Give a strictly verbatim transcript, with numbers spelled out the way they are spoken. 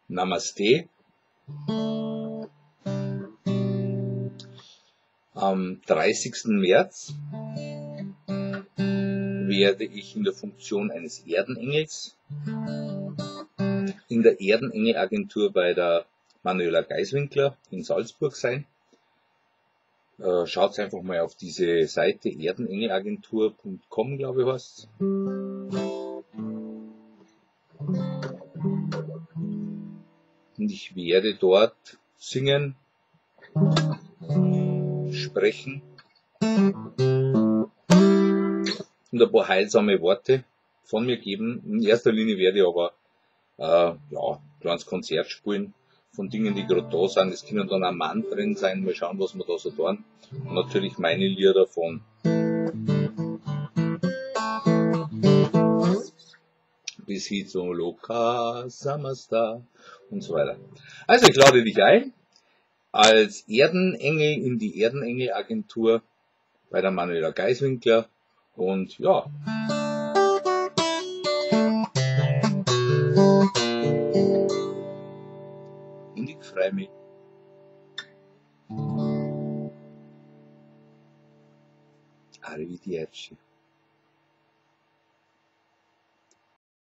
Namaste. Am dreißigsten März werde ich in der Funktion eines Erdenengels in der Erdenengel-Agentur bei der Manuela Geiswinkler in Salzburg sein. Äh, schaut einfach mal auf diese Seite erdenengelagentur punkt com, glaube ich, heißt's. Und ich werde dort singen, sprechen und ein paar heilsame Worte von mir geben. In erster Linie werde ich aber äh, ja, ein kleines Konzert spielen von Dingen, die gerade da sind. Es können dann auch Mantren sein, mal schauen, was wir da so tun. Und natürlich meine Lieder von bis hin zum Loka Samasta und so weiter. Also ich lade dich ein als Erdenengel in die Erdenengel-Agentur bei der Manuela Geiswinkler und ja. Und ich freue mich. Arrivederci.